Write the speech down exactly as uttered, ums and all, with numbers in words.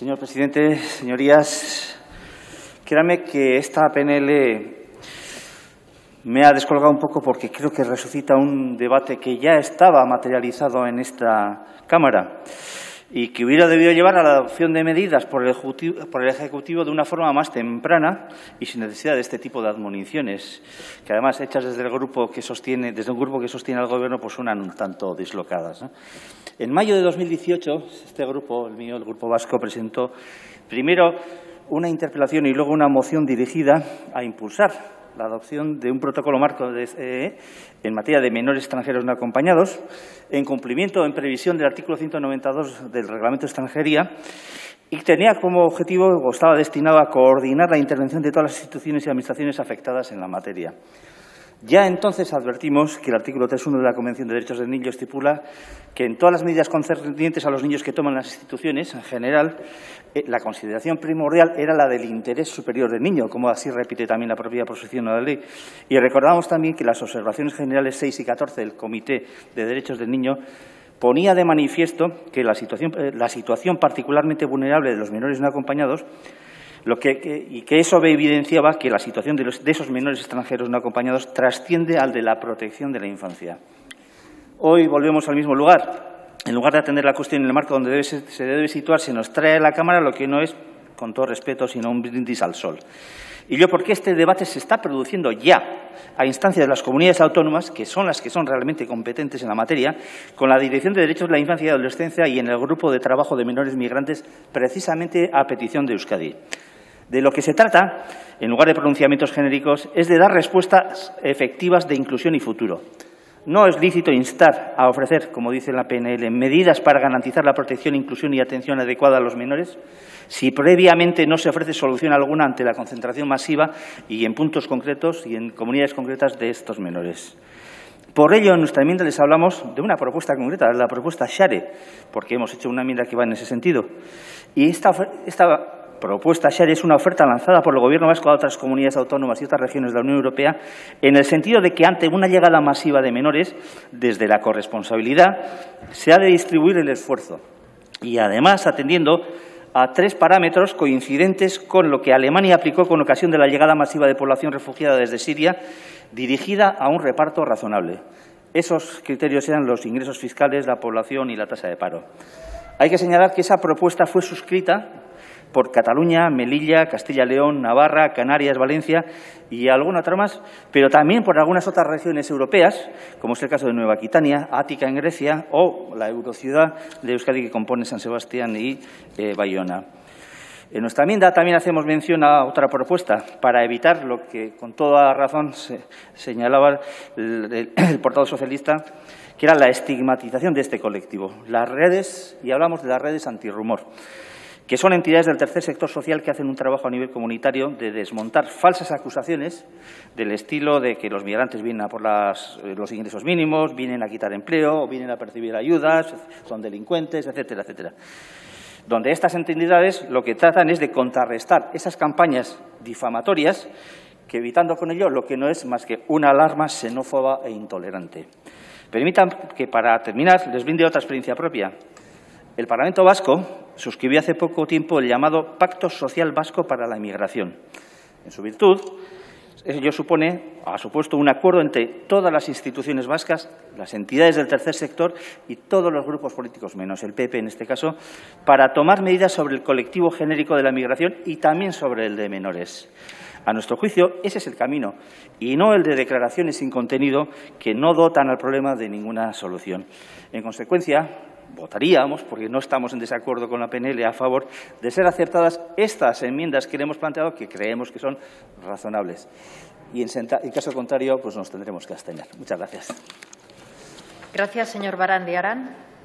Señor presidente, señorías, créanme que esta P N L me ha descolgado un poco porque creo que resucita un debate que ya estaba materializado en esta Cámara y que hubiera debido llevar a la adopción de medidas por el Ejecutivo, por el Ejecutivo de una forma más temprana y sin necesidad de este tipo de admoniciones, que además hechas desde el grupo que sostiene, desde un grupo que sostiene al Gobierno, pues suenan un tanto dislocadas, ¿no? En mayo de dos mil dieciocho, este grupo, el mío, el Grupo Vasco, presentó primero una interpelación y luego una moción dirigida a impulsar la adopción de un protocolo marco de, eh, en materia de menores extranjeros no acompañados, en cumplimiento, en previsión del artículo ciento noventa y dos del Reglamento de Extranjería, y tenía como objetivo, o estaba destinado a coordinar la intervención de todas las instituciones y administraciones afectadas en la materia. Ya entonces advertimos que el artículo tres punto uno de la Convención de Derechos del Niño estipula que en todas las medidas concernientes a los niños que toman las instituciones, en general, eh, la consideración primordial era la del interés superior del niño, como así repite también la propia proposición de la ley. Y recordamos también que las observaciones generales seis y catorce del Comité de Derechos del Niño ponía de manifiesto que la situación, eh, la situación particularmente vulnerable de los menores no acompañados Lo que, que, y que eso evidenciaba que la situación de, los, de esos menores extranjeros no acompañados trasciende al de la protección de la infancia. Hoy volvemos al mismo lugar. En lugar de atender la cuestión en el marco donde debe, se debe situar, se nos trae a la Cámara lo que no es, con todo respeto, sino un brindis al sol. Y yo, porque este debate se está produciendo ya a instancia de las comunidades autónomas, que son las que son realmente competentes en la materia, con la Dirección de Derechos de la Infancia y Adolescencia y en el Grupo de Trabajo de Menores Migrantes, precisamente a petición de Euskadi. De lo que se trata, en lugar de pronunciamientos genéricos, es de dar respuestas efectivas de inclusión y futuro. No es lícito instar a ofrecer, como dice la P N L, medidas para garantizar la protección, inclusión y atención adecuada a los menores si previamente no se ofrece solución alguna ante la concentración masiva y en puntos concretos y en comunidades concretas de estos menores. Por ello, en nuestra enmienda les hablamos de una propuesta concreta, la propuesta Share, porque hemos hecho una enmienda que va en ese sentido. Y esta, esta propuesta Share es una oferta lanzada por el Gobierno vasco a otras comunidades autónomas y otras regiones de la Unión Europea en el sentido de que ante una llegada masiva de menores, desde la corresponsabilidad, se ha de distribuir el esfuerzo y, además, atendiendo a tres parámetros coincidentes con lo que Alemania aplicó con ocasión de la llegada masiva de población refugiada desde Siria, dirigida a un reparto razonable. Esos criterios eran los ingresos fiscales, la población y la tasa de paro. Hay que señalar que esa propuesta fue suscrita por Cataluña, Melilla, Castilla y León, Navarra, Canarias, Valencia y alguna otra más, pero también por algunas otras regiones europeas, como es el caso de Nueva Aquitania, Ática en Grecia o la eurociudad de Euskadi que compone San Sebastián y eh, Bayona. En nuestra enmienda también hacemos mención a otra propuesta para evitar lo que con toda razón se señalaba el, el, el portavoz socialista, que era la estigmatización de este colectivo. Las redes, y hablamos de las redes antirrumor, que son entidades del tercer sector social que hacen un trabajo a nivel comunitario de desmontar falsas acusaciones del estilo de que los migrantes vienen a por las, los ingresos mínimos, vienen a quitar empleo, vienen a percibir ayudas, son delincuentes, etcétera, etcétera. Donde estas entidades lo que tratan es de contrarrestar esas campañas difamatorias, que evitando con ello lo que no es más que una alarma xenófoba e intolerante. Permitan que, para terminar, les brinde otra experiencia propia. El Parlamento Vasco suscribió hace poco tiempo el llamado Pacto Social Vasco para la Inmigración. En su virtud, ello supone, ha supuesto un acuerdo entre todas las instituciones vascas, las entidades del tercer sector y todos los grupos políticos, menos el P P en este caso, para tomar medidas sobre el colectivo genérico de la migración y también sobre el de menores. A nuestro juicio, ese es el camino, y no el de declaraciones sin contenido que no dotan al problema de ninguna solución. En consecuencia, votaríamos, porque no estamos en desacuerdo con la P N L, a favor de ser acertadas estas enmiendas que le hemos planteado, que creemos que son razonables. Y en, en caso contrario, pues nos tendremos que abstener. Muchas gracias. Gracias, señor Barán de Arán.